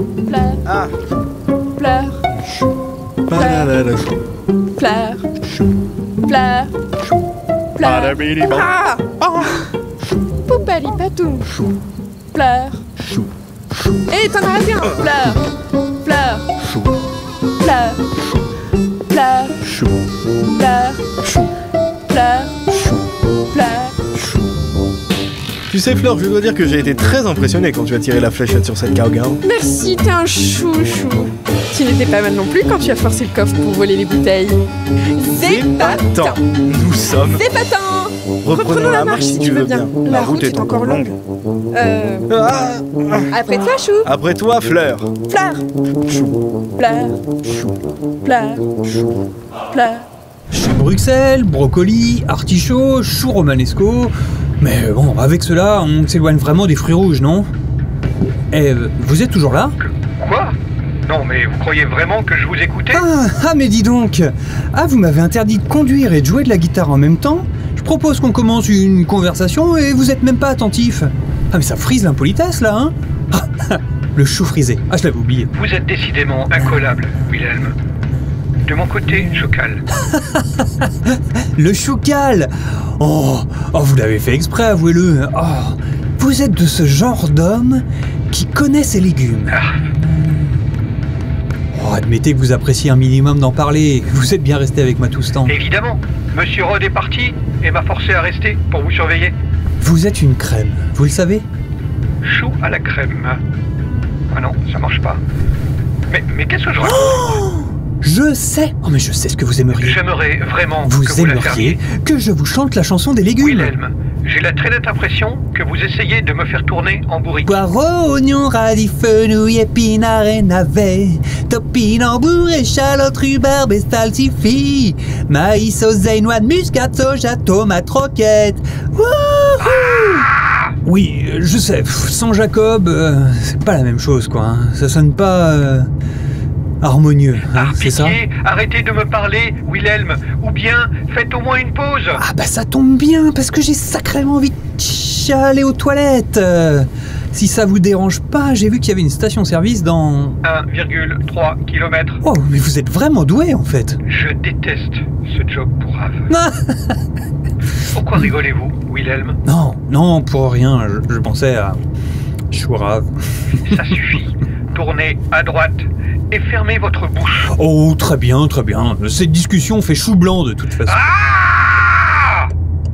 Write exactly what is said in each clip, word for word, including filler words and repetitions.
Pleure. Ah. Pleure. Pleure. Pleure. Pleure. Pleure. Ah. Poupali-patou. Pleure. Eh, t'en as rien. Pleure. Pleure. Pleure. Pleure. Pleure. Pleure. Pleure. Tu sais Fleur, je dois dire que j'ai été très impressionné quand tu as tiré la fléchette sur cette cowgirl. Merci, t'es un chouchou. Tu n'étais pas mal non plus quand tu as forcé le coffre pour voler les bouteilles. Zépatant. Nous sommes... Zépatant. Reprenons la marche si tu veux bien. La route est encore longue. Euh... Ah. Après toi, Chou. Après toi, Fleur. Fleur. Chou. Fleur. Chou. Fleur. Chou. Fleur. Chou Bruxelles, brocoli, artichaut, chou romanesco... Mais bon, avec cela, on s'éloigne vraiment des fruits rouges, non? Eh, vous êtes toujours là? Quoi? Non, mais vous croyez vraiment que je vous écoutais? Ah, ah, mais dis donc! Ah, vous m'avez interdit de conduire et de jouer de la guitare en même temps? Je propose qu'on commence une conversation et vous êtes même pas attentif. Ah, mais ça frise l'impolitesse, là, hein? Ah, le chou frisé. Ah, je l'avais oublié. Vous êtes décidément incollable, Wilhelm. De mon côté, je cale. Le choucal! Oh, oh, vous l'avez fait exprès, avouez-le. Oh, vous êtes de ce genre d'homme qui connaît ses légumes. Ah. Oh, admettez que vous appréciez un minimum d'en parler. Vous êtes bien resté avec moi tout ce temps. Évidemment. Monsieur Rod est parti et m'a forcé à rester pour vous surveiller. Vous êtes une crème, vous le savez? Chou à la crème. Ah non, ça marche pas. Mais, mais qu'est-ce que je raconte? Oh, je sais. Oh, mais je sais ce que vous aimeriez. J'aimerais vraiment vous que vous la aimeriez fermiez. que je vous chante la chanson des légumes. Wilhelm, j'ai la très nette impression que vous essayez de me faire tourner en bourrique. Poireaux, oignons, radis, fenouil, épinards et navets, topinambour, échalote, rhubarbe et salsifis, maïs, oseille, noix de muscade, soja, tomate, roquette. Wouhou! Oui, je sais, pff, sans Jacob, euh, c'est pas la même chose, quoi. Hein. Ça sonne pas euh, harmonieux, hein, Ah, c'est ça? pitié, arrêtez de me parler, Wilhelm, ou bien faites au moins une pause. Ah bah ça tombe bien, parce que j'ai sacrément envie de aller aux toilettes. Euh, si ça vous dérange pas, j'ai vu qu'il y avait une station-service dans... un virgule trois kilomètres. Oh, mais vous êtes vraiment doué, en fait. Je déteste ce job pourrave. Ah, Pourquoi rigolez-vous, Wilhelm? non, non, pour rien, je, je pensais à... Chourave. Ça suffit. Tournez à droite et fermez votre bouche. Oh, très bien, très bien. Cette discussion fait chou blanc, de toute façon. Ah!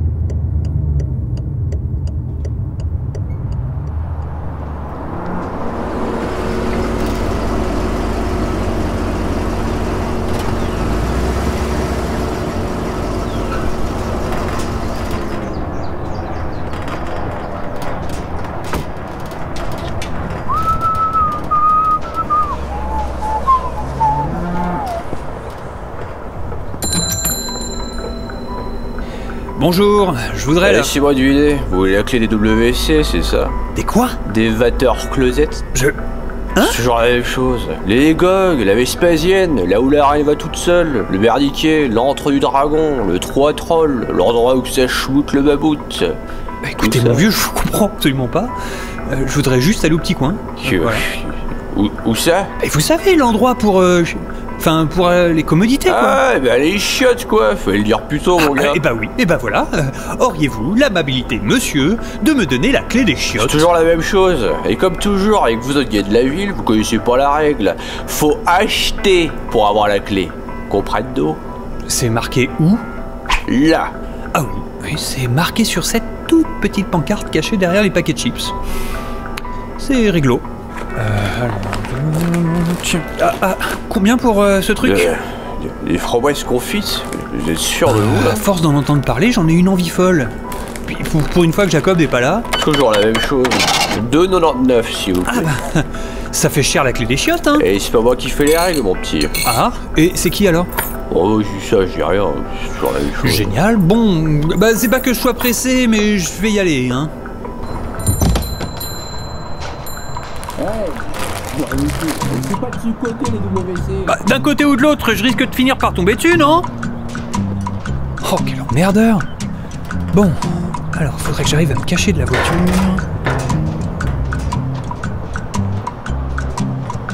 Bonjour, je voudrais... la- Laissez-moi deviner, vous voulez la clé des W C, c'est ça? Des quoi? Des Water Closet? Je... Hein? C'est toujours la même chose. Les gogues, la Vespasienne, là où la reine va toute seule, le Berdiquet, l'antre du dragon, le trois trolls, l'endroit où ça chmoute le babout. Bah, écoutez, Tout ça. mon vieux, je vous comprends absolument pas. Euh, je voudrais juste aller au petit coin. Que- Voilà. Où, où ça? Et vous savez, l'endroit pour... euh, ch- Enfin, pour euh, les commodités, quoi. Ah, bah les chiottes quoi, fallait le dire plus tôt mon Ah, gars. et bah oui, et bah voilà. Euh, Auriez-vous l'amabilité, monsieur, de me donner la clé des C'est chiottes? toujours la même chose. Et comme toujours, avec vous autres gars de la ville, vous connaissez pas la règle. Faut acheter pour avoir la clé. Comprendo? C'est marqué où? Là. Ah oui, oui, c'est marqué sur cette toute petite pancarte cachée derrière les paquets de chips. C'est réglo. Euh, alors... Tiens. Ah, ah, combien pour euh, ce truc? Euh, les framboises confites, vous êtes sûr de vous là? À force d'en entendre parler, j'en ai une envie folle. Puis pour, pour une fois que Jacob n'est pas là... Toujours la même chose. deux quatre-vingt-dix-neuf s'il vous plaît. Ah bah, ça fait cher la clé des chiottes, hein. Et c'est pas moi qui fais les règles mon petit. Ah, et c'est qui alors? Oh je dis ça, je dis rien, c'est toujours la même chose. Génial, bon, bah c'est pas que je sois pressé, mais je vais y aller, hein. Bah, d'un côté ou de l'autre, je risque de finir par tomber dessus, non? Oh, quel emmerdeur! Bon, alors faudrait que j'arrive à me cacher de la voiture.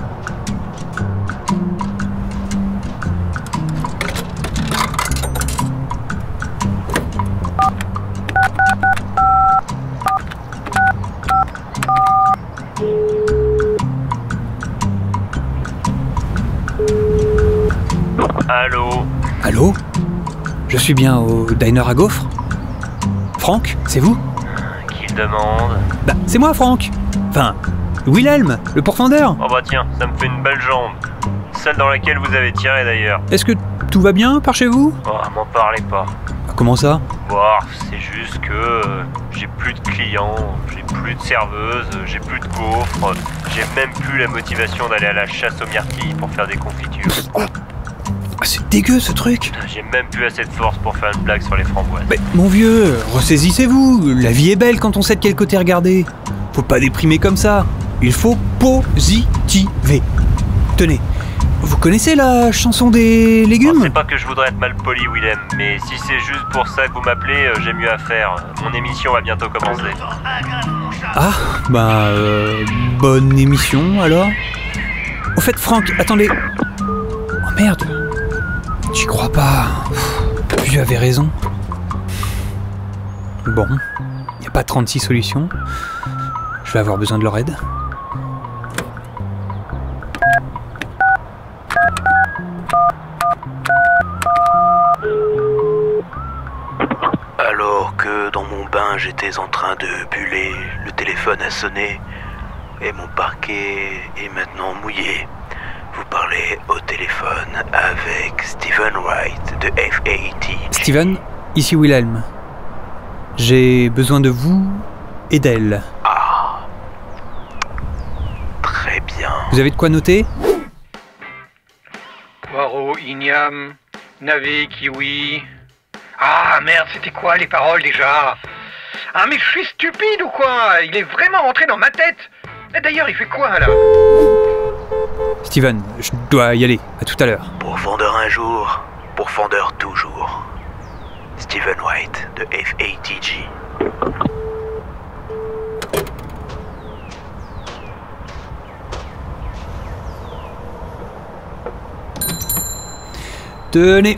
Allô? Allô? Je suis bien au diner à gaufres? Franck, c'est vous? Qui le demande? Bah, c'est moi, Franck. Enfin, Wilhelm, le pourfendeur. Oh bah tiens, ça me fait une belle jambe. Celle dans laquelle vous avez tiré d'ailleurs. Est-ce que tout va bien par chez vous? Oh, m'en parlez pas. Comment ça? Bon, c'est juste que euh, j'ai plus de clients, j'ai plus de serveuses, j'ai plus de gaufres, j'ai même plus la motivation d'aller à la chasse aux myrtilles pour faire des confitures. Ah, c'est dégueu ce truc. J'ai même plus assez de force pour faire une blague sur les framboises. Mais mon vieux, ressaisissez-vous. La vie est belle quand on sait de quel côté regarder. Faut pas déprimer comme ça. Il faut positiver. Tenez, vous connaissez la chanson des légumes? Oh, c'est pas que je voudrais être mal poli, Willem, mais si c'est juste pour ça que vous m'appelez, euh, j'ai mieux à faire. Mon émission va bientôt commencer. Ah, bah, euh, bonne émission alors. Au fait, Franck, attendez. Oh merde. J'y crois pas. Tu avais raison. Bon, y a pas trente-six solutions. Je vais avoir besoin de leur aide. Alors que dans mon bain j'étais en train de buller, le téléphone a sonné et mon parquet est maintenant mouillé. Vous parlez au téléphone avec Steven Wright de F A T. Steven, ici Wilhelm. J'ai besoin de vous et d'elle. Ah, très bien. Vous avez de quoi noter? Poireau, igname, navet, kiwi... Ah merde, c'était quoi les paroles déjà? Ah mais je suis stupide ou quoi? Il est vraiment rentré dans ma tête. Et d'ailleurs, il fait quoi là? Steven, je dois y aller. À tout à l'heure. Pourfendeur un jour, pourfendeur toujours. Steven White de F A T G. Tenez.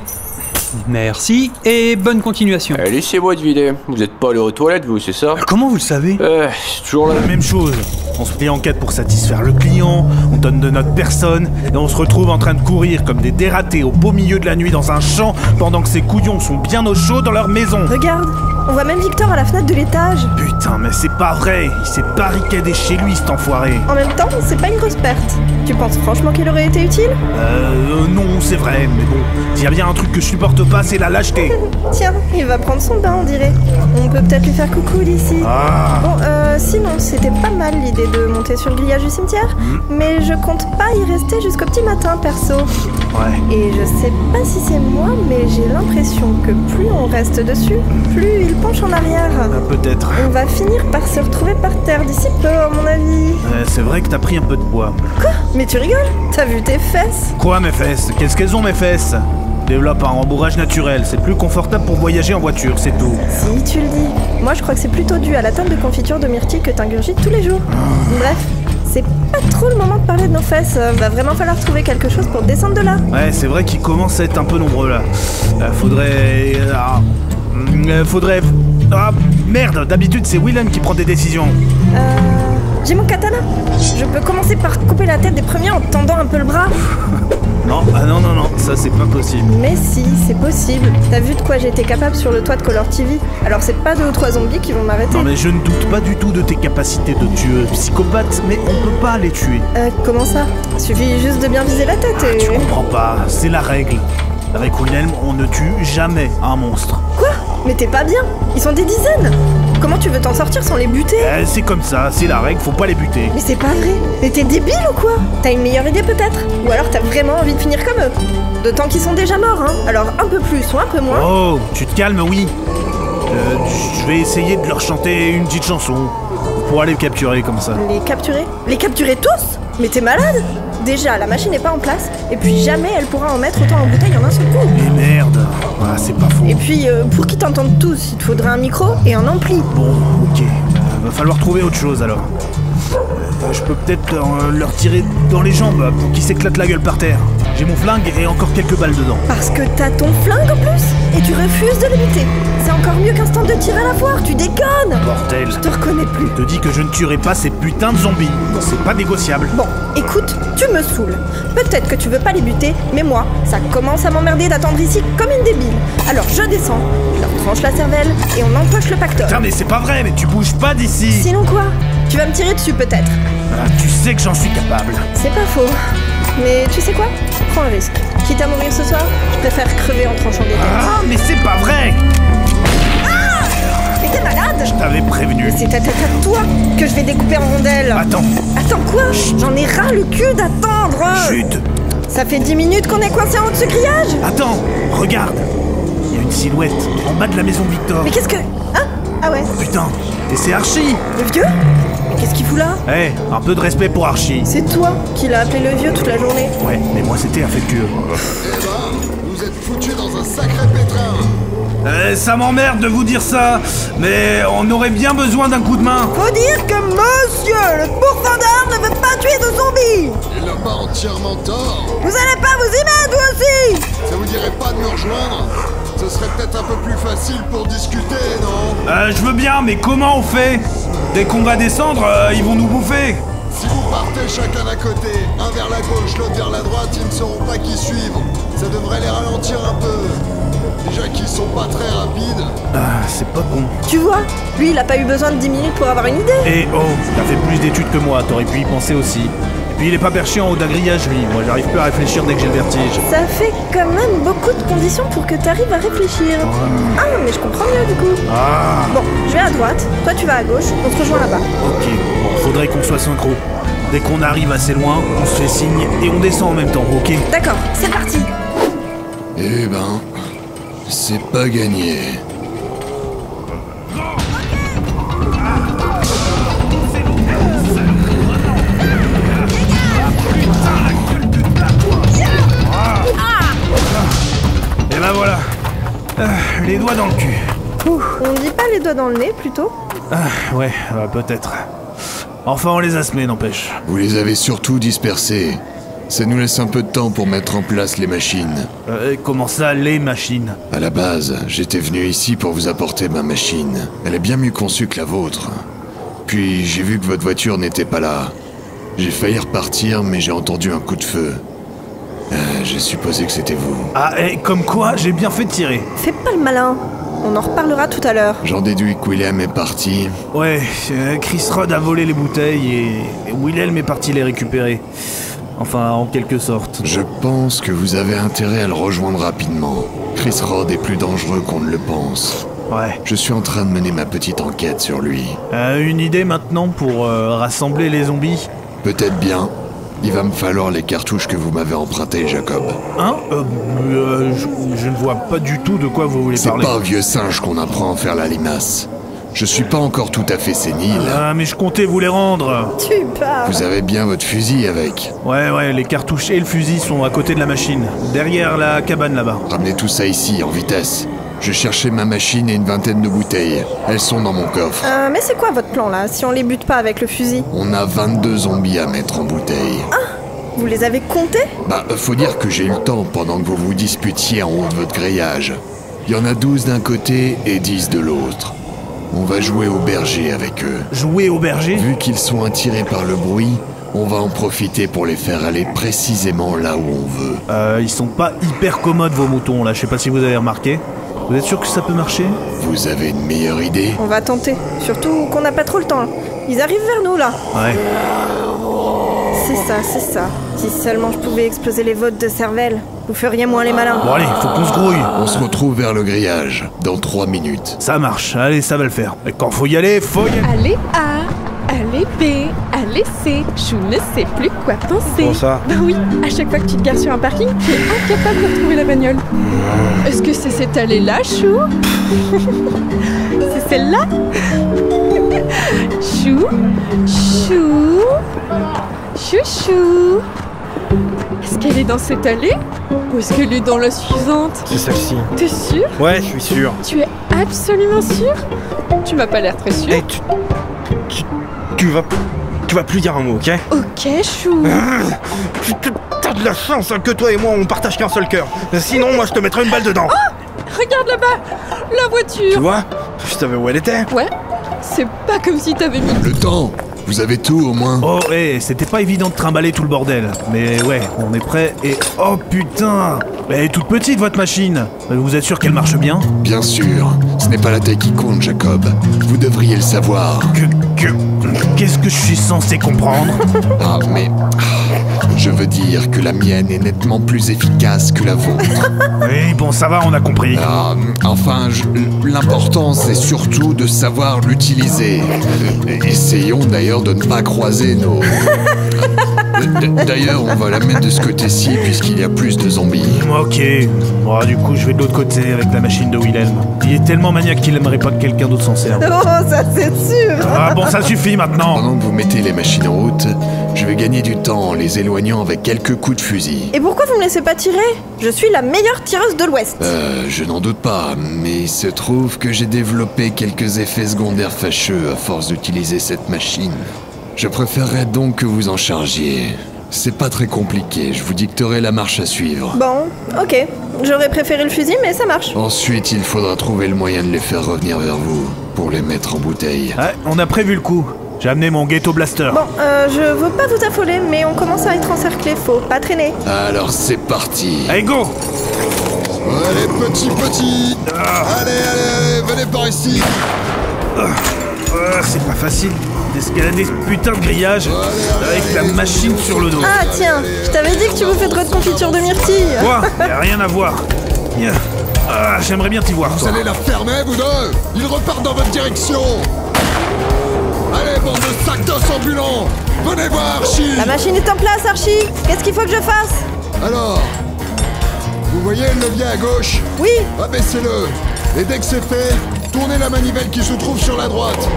Merci et bonne continuation. Eh, laissez-moi de vider. Vous êtes pas allé aux toilettes, vous, c'est ça? Comment vous le savez? Eh, c'est toujours la La même chose. On se plie en quatre pour satisfaire le client, on donne de notre personne, et on se retrouve en train de courir comme des dératés au beau milieu de la nuit dans un champ, pendant que ces couillons sont bien au chaud dans leur maison. Regarde, on voit même Victor à la fenêtre de l'étage. Putain, mais c'est pas vrai. Il s'est barricadé chez lui, cet enfoiré. En même temps, c'est pas une grosse perte. Tu penses franchement qu'il aurait été utile? Euh, non, c'est vrai, mais bon, s'il y a bien un truc que je supporte pas, c'est la lâcheté. Tiens, il va prendre son bain, on dirait. On peut peut-être lui faire coucou d'ici. Ah. Bon, euh, sinon, c'était pas mal l'idée de monter sur le grillage du cimetière, Mm. mais je compte pas y rester jusqu'au petit matin, perso. Ouais. Et je sais pas si c'est moi, mais j'ai l'impression que plus on reste dessus, plus il penche en arrière. Ah, peut-être. On va finir par se retrouver par terre d'ici peu, à mon avis. Euh, c'est vrai que t'as pris un peu de poids. Mais tu rigoles? T'as vu tes fesses? Quoi, mes fesses? Qu'est-ce qu'elles ont, mes fesses? Développe un rembourrage naturel, c'est plus confortable pour voyager en voiture, c'est tout. Si tu le dis. Moi, je crois que c'est plutôt dû à la tonne de confiture de myrtille que t'ingurgites tous les jours. Bref, c'est pas trop le moment de parler de nos fesses. Va vraiment falloir trouver quelque chose pour descendre de là. Ouais, c'est vrai qu'ils commencent à être un peu nombreux là. Euh, faudrait... Ah, euh, faudrait... Ah, merde, d'habitude c'est Willem qui prend des décisions. Euh... J'ai mon katana. Je peux commencer par couper la tête des premiers en tendant un peu le bras. Non, ah non, non, non, ça c'est pas possible. Mais si, c'est possible. T'as vu de quoi j'étais capable sur le toit de Color T V? Alors c'est pas deux ou trois zombies qui vont m'arrêter. Non mais je ne doute pas du tout de tes capacités de tueuse psychopathe, mais on peut pas les tuer. Euh, comment ça? Suffit juste de bien viser la tête et... Tu comprends pas, c'est la règle. Avec Willem, on ne tue jamais un monstre. Quoi? Mais t'es pas bien? Ils sont des dizaines. Comment tu veux t'en sortir sans les buter? Euh, c'est comme ça, c'est la règle, faut pas les buter. Mais c'est pas vrai. Mais t'es débile ou quoi? T'as une meilleure idée peut-être? Ou alors t'as vraiment envie de finir comme eux? D'autant qu'ils sont déjà morts, hein. Alors un peu plus ou un peu moins. Oh, tu te calmes, oui. Euh, je vais essayer de leur chanter une petite chanson. Pour aller les capturer comme ça. Les capturer? Les capturer tous? Mais t'es malade? Déjà, la machine n'est pas en place, et puis jamais elle pourra en mettre autant en bouteille en un seul coup. Mais merde. Ah, c'est pas faux. Et puis, euh, pour qu'ils t'entendent tous, il te faudrait un micro et un ampli. Bon, ok. Euh, va falloir trouver autre chose alors. Euh, Euh, je peux peut-être euh, leur tirer dans les jambes pour qu'ils s'éclatent la gueule par terre. J'ai mon flingue et encore quelques balles dedans. Parce que t'as ton flingue en plus et tu refuses de le buter. C'est encore mieux qu'un stand de tir à la foire, tu déconnes. Bordel. Je te reconnais plus. Je te dis que je ne tuerai pas ces putains de zombies. C'est pas négociable. Bon, écoute, tu me saoules. Peut-être que tu veux pas les buter, mais moi, ça commence à m'emmerder d'attendre ici comme une débile. Alors je descends, je leur tranche la cervelle et on empoche le pactole. Putain mais c'est pas vrai, mais tu bouges pas d'ici. Sinon quoi? Tu vas me tirer dessus peut-être. Ah, tu sais que j'en suis capable. C'est pas faux. Mais tu sais quoi? Prends un risque. Quitte à mourir ce soir, je préfère crever en tranchant des têtes. Ah mais c'est pas vrai. Mais t'es malade? Je t'avais prévenu. C'est ta tête à toi que je vais découper en rondelles. Attends. Attends quoi? J'en ai ras le cul d'attendre. Chut. Ça fait dix minutes qu'on est coincé en haut de ce grillage. Attends, regarde. Il y a une silhouette en bas de la maison Victor. Mais qu'est-ce que... Hein? Ah ouais. Putain, et c'est Archie. Le vieux? Mais qu'est-ce qu'il fout là? Eh, hey, un peu de respect pour Archie. C'est toi qui l'as appelé le vieux toute la journée. Ouais, mais moi c'était affectueux. Eh ben, vous êtes foutus dans un sacré pétrin. Euh, ça m'emmerde de vous dire ça, mais on aurait bien besoin d'un coup de main. Faut dire que monsieur le pourfendeur ne veut pas tuer de zombies. Il n'a pas entièrement tort. Vous allez pas vous y mettre, vous aussi? Ça vous dirait pas de me rejoindre? Ce serait peut-être un peu plus facile pour discuter, non? Euh, je veux bien, mais comment on fait? Dès qu'on va descendre, euh, ils vont nous bouffer. Si vous partez chacun d'un côté, un vers la gauche, l'autre vers la droite, ils ne sauront pas qui suivre. Ça devrait les ralentir un peu. Déjà qu'ils sont pas très rapides. Ah, c'est pas con. Tu vois, lui il a pas eu besoin de dix minutes pour avoir une idée. Eh oh, t'as fait plus d'études que moi, t'aurais pu y penser aussi. Et puis il est pas perché en haut d'un grillage, lui. Moi j'arrive plus à réfléchir dès que j'ai le vertige. Ça fait quand même beaucoup de conditions pour que t'arrives à réfléchir. Ah, mais je comprends mieux du coup. Ah. Bon, je vais à droite, toi tu vas à gauche, on se rejoint là-bas. Ok, bon, faudrait qu'on soit synchro. Dès qu'on arrive assez loin, on se fait signe et on descend en même temps, ok? D'accord, c'est parti. Eh ben, c'est pas gagné. Et ben voilà. Euh, les doigts dans le cul. Ouh, on dit pas les doigts dans le nez plutôt? Ah, ouais, euh, peut-être. Enfin, on les a semés, n'empêche. Vous les avez surtout dispersés. Ça nous laisse un peu de temps pour mettre en place les machines. Euh, comment ça, les machines? À la base, j'étais venu ici pour vous apporter ma machine. Elle est bien mieux conçue que la vôtre. Puis j'ai vu que votre voiture n'était pas là. J'ai failli repartir, mais j'ai entendu un coup de feu. Euh, j'ai supposé que c'était vous. Ah, et comme quoi, j'ai bien fait de tirer. Fais pas le malin. On en reparlera tout à l'heure. J'en déduis que William est parti. Ouais, euh, Chris Rod a volé les bouteilles et, et Wilhelm est parti les récupérer. Enfin, en quelque sorte. Je pense que vous avez intérêt à le rejoindre rapidement. Chris Rod est plus dangereux qu'on ne le pense. Ouais. Je suis en train de mener ma petite enquête sur lui. Euh, une idée maintenant pour euh, rassembler les zombies? Peut-être bien. Il va me falloir les cartouches que vous m'avez empruntées, Jacob. Hein euh, euh, je, je ne vois pas du tout de quoi vous voulez C'est parler. pas un vieux singe qu'on apprend à faire la limace. Je suis pas encore tout à fait sénile. Ah, mais je comptais vous les rendre. Tu parles. Vous avez bien votre fusil avec. Ouais, ouais, les cartouches et le fusil sont à côté de la machine. Derrière la cabane là-bas. Ramenez tout ça ici, en vitesse. Je cherchais ma machine et une vingtaine de bouteilles. Elles sont dans mon coffre. Euh, mais c'est quoi votre plan là, si on les bute pas avec le fusil? On a vingt-deux zombies à mettre en bouteille. Vous les avez comptés? Bah, faut dire que j'ai eu le temps pendant que vous vous disputiez en haut de votre grillage. Il y en a douze d'un côté et dix de l'autre. On va jouer au berger avec eux. Jouer au berger? Vu qu'ils sont attirés par le bruit, on va en profiter pour les faire aller précisément là où on veut. Euh, ils sont pas hyper commodes vos moutons là, je sais pas si vous avez remarqué. Vous êtes sûr que ça peut marcher? Vous avez une meilleure idée? On va tenter. Surtout qu'on n'a pas trop le temps. Ils arrivent vers nous là. Ouais. C'est ça, c'est ça. Si seulement je pouvais exploser les vôtres de cervelle, vous feriez moins les malins. Bon allez, faut qu'on se grouille. On se retrouve vers le grillage, dans trois minutes. Ça marche, allez, ça va le faire. Et quand faut y aller, faut y aller. Allez A, allez B, allez C, je ne sais plus quoi penser. Comment ça? Bah oui, à chaque fois que tu te gares sur un parking, tu es incapable de retrouver la bagnole. Est-ce que c'est cette allée-là, Chou? C'est celle-là? Chou, Chou, Chouchou. Est-ce qu'elle est dans cette allée? Ou est-ce qu'elle est dans la suivante? C'est celle-ci. T'es sûr? Ouais, je suis sûr. Tu es absolument sûr? Tu m'as pas l'air très sûr. Hey, tu, tu... Tu vas... tu vas plus dire un mot, ok? Ok, chou. Putain, t'as de la chance hein, que toi et moi on partage qu'un seul cœur. Sinon, moi je te mettrais une balle dedans. Oh, regarde là-bas, la Tu voiture. vois? Je savais où elle était. Ouais, c'est pas comme si t'avais mis... Le temps. Vous avez tout au moins? Oh, hé, c'était pas évident de trimballer tout le bordel. Mais ouais, on est prêt et... Oh putain! Elle est toute petite votre machine. Vous êtes sûr qu'elle marche bien? Bien sûr. Ce n'est pas la taille qui compte, Jacob. Vous devriez le savoir. Que... que... Qu'est-ce que je suis censé comprendre? Ah, mais... Je veux dire que la mienne est nettement plus efficace que la vôtre. Oui, bon, ça va, on a compris. Ah, enfin, je- l'important c'est surtout de savoir l'utiliser. Euh, Essayons d'ailleurs de ne pas croiser nos... D- D'ailleurs, on va la mettre de ce côté-ci puisqu'il y a plus de zombies. Ok. Bon, du coup, je vais de l'autre côté avec la machine de Wilhelm. Il est tellement maniaque qu'il aimerait pas que quelqu'un d'autre s'en serve. Oh, ça c'est sûr. Ah bon, ça suffit maintenant. Pendant que vous mettez les machines en route, je vais gagner du temps en les éloignant avec quelques coups de fusil. Et pourquoi vous me laissez pas tirer? Je suis la meilleure tireuse de l'Ouest. Euh, je n'en doute pas, mais il se trouve que j'ai développé quelques effets secondaires fâcheux à force d'utiliser cette machine. Je préférerais donc que vous en chargiez. C'est pas très compliqué, je vous dicterai la marche à suivre. Bon, ok. J'aurais préféré le fusil, mais ça marche. Ensuite, il faudra trouver le moyen de les faire revenir vers vous, pour les mettre en bouteille. Ouais, on a prévu le coup. J'ai amené mon ghetto blaster. Bon, euh, je veux pas vous affoler, mais on commence à être encerclé, faut pas traîner. Alors c'est parti. Allez, go! Allez, petit, petit. Allez, allez, allez, venez par ici. Ah, c'est pas facile d'escalader ce putain de grillage avec la machine sur le dos. Ah tiens, je t'avais dit que tu bouffais trop de confiture de myrtille. Quoi? Y'a rien à voir. Ah, j'aimerais bien t'y voir, Vous toi. allez la fermer, vous deux. Ils repartent dans votre direction. Allez, bande de sacs d'os ambulants. Venez voir, Archie. La machine est en place, Archie. Qu'est-ce qu'il faut que je fasse? Alors, vous voyez le levier à gauche? Oui. Abaissez-le. Et dès que c'est fait, tournez la manivelle qui se trouve sur la droite.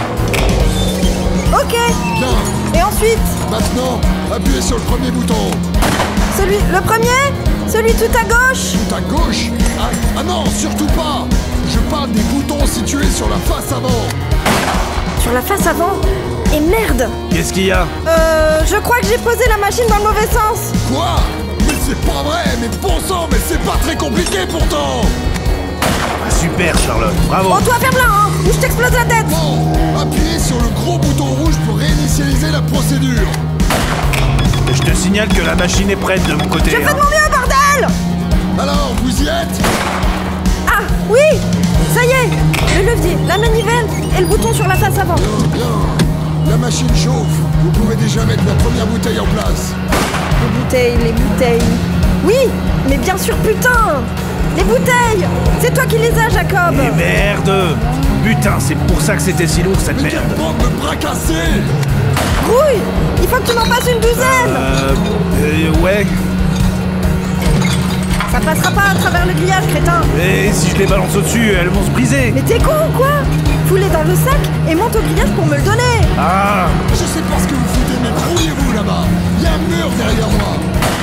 Ok. Bien. Et ensuite? Maintenant, appuyez sur le premier bouton. Celui... Le premier? Celui tout à gauche? Tout à gauche? Ah, ah non, surtout pas. Je parle des boutons situés sur la face avant. Sur la face avant? Et merde. Qu'est-ce qu'il y a? Euh... Je crois que j'ai posé la machine dans le mauvais sens. Quoi? Mais c'est pas vrai, mais bon sang, mais c'est pas très compliqué pourtant. Ah, super, Charlotte. Bravo. Bon, toi, ferme-la, hein, ou je t'explose la tête. Bon, appuyez sur le gros bouton rouge pour réinitialiser la procédure. Je te signale que la machine est prête de mon côté. Je fais de hein. mon mieux, bordel. Alors, vous y êtes? Ah, oui. Ça y est. Le levier, la manivelle et le bouton sur la face avant. Bien, bien. La machine chauffe. Vous pouvez déjà mettre la première bouteille en place. Les bouteilles, les bouteilles. Oui, mais bien sûr, putain. Les bouteilles. C'est toi qui les as, Jacob. Et merde. Putain, c'est pour ça que c'était si lourd, cette Mais quelle merde. bande de bras cassés! Rouille. Il faut que tu m'en passes une douzaine. Euh... euh, ouais. Ça passera pas à travers le grillage, crétin. Et si je les balance au-dessus, elles vont se briser. Mais t'es con ou quoi? Fous-les dans le sac et monte au grillage pour me le donner. Ah. Je sais pas ce que vous foutez, mais grouillez-vous là-bas! Il y a un mur derrière moi!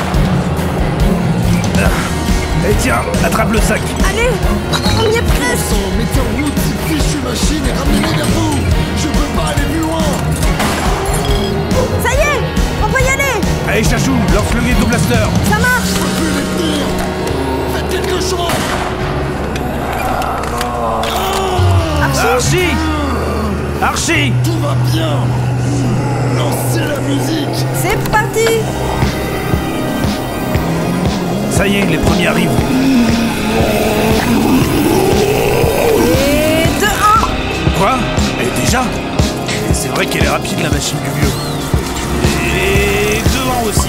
Et tiens, attrape le sac. Allez, on y est Bon presque. sang, mettez en route cette fichue machine et ramenez-les vers vous! Je peux pas aller plus loin! Ça y est, on peut y aller. Allez, Chachou, lance le ghetto blaster. Ça marche. Je peux plus les tenir! Faites quelque chose! Archie. Archie. Tout va bien! Lancez la musique! C'est parti. Ça y est, les premiers arrivent. Et deux, un. Quoi? Et déjà? Et c'est vrai qu'elle est rapide, la machine du vieux. Et devant aussi.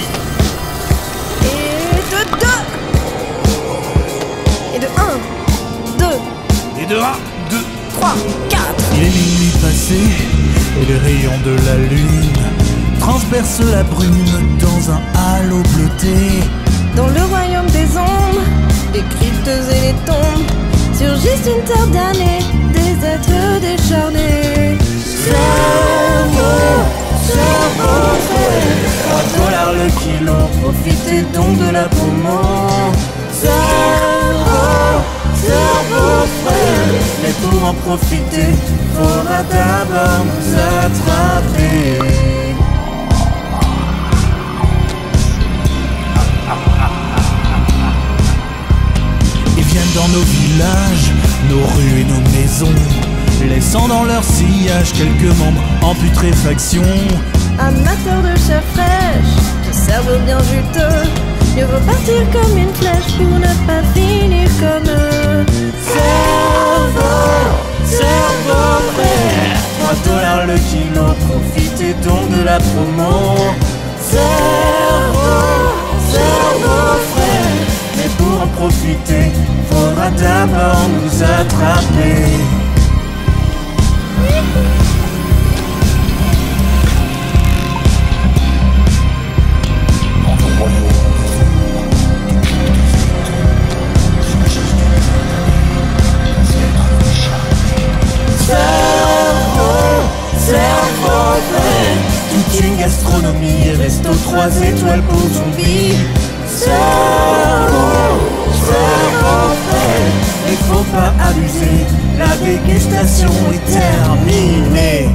Et de deux. Et de un. Deux. Et de un, deux. Trois. Quatre. Il est minuit passé et les rayons de la lune transpercent la brume dans un halo bleuté. Dans le royaume des ombres, les cryptes et les tombes, surgissent une terre damnée, des êtres décharnés. Cerveau, cerveau frais, Un dollar le kilo, profitez donc de la poumon. Cerveau, cerveau frais, mais pour en profiter, faudra d'abord nous attraper. nos rues et nos maisons, laissant dans leur sillage quelques membres en putréfaction. Amateur de chair fraîche, de cerveau bien juteux, mieux vaut partir comme une flèche pour ne pas finir comme eux. Cerveau, cerveau frère, trois dollars le kilo, profitez donc de la promo. Cerveau, cerveau frère, mais pour en profiter, faudra d'abord nous attraper. Cerveau plein, toute une gastronomie et resto trois étoiles pour zombies. Cerveau, cerveau plein, il faut pas abuser, la dégustation est terminée.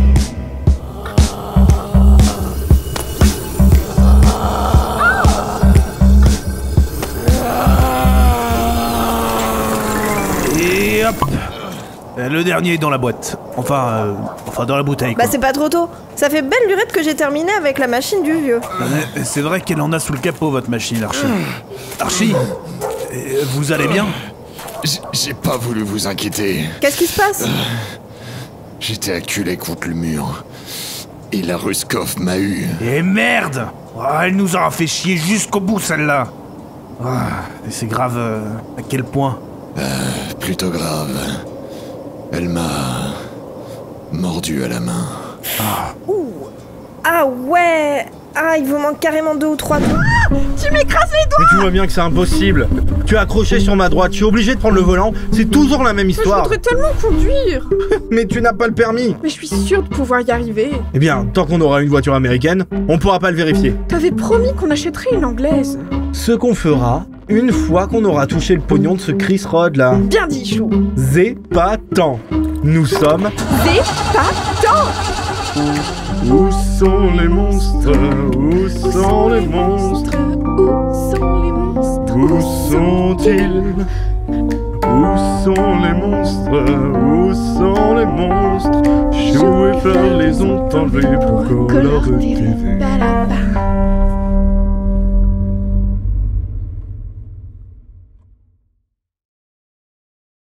Et hop, le dernier est dans la boîte. Enfin, euh, enfin dans la bouteille, quoi. Bah c'est pas trop tôt. Ça fait belle lurette que j'ai terminé avec la machine du vieux. Mais c'est vrai qu'elle en a sous le capot, votre machine, Archie. Archie, euh, vous allez bien? J'ai pas voulu vous inquiéter. Qu'est-ce qui se passe? J'étais acculé contre le mur. Et la Ruskov m'a eu. Et merde! Oh, elle nous aura fait chier jusqu'au bout, celle-là. Oh, et c'est grave euh, à quel point? Euh, plutôt grave. Elle m'a mordu à la main. Ah. Ouh. Ah ouais. Ah, il vous manque carrément deux ou trois doigts. Ah, tu m'écrases les doigts. Mais tu vois bien que c'est impossible. Tu es accroché sur ma droite, je suis obligé de prendre le volant. C'est toujours la même histoire. Je voudrais tellement conduire. Mais tu n'as pas le permis. Mais je suis sûre de pouvoir y arriver. Eh bien, tant qu'on aura une voiture américaine, on pourra pas le vérifier. T'avais promis qu'on achèterait une anglaise. Ce qu'on fera, une fois qu'on aura touché le pognon de ce Chris Rod là. Bien dit, Chou. Zépatant. Nous sommes... Zépatant. Où sont les monstres? Où sont les monstres? Où sont les monstres? Où sont-ils? Où sont les monstres? Où sont les monstres? Chou et Fleur les ont enlevés pour colorer T V.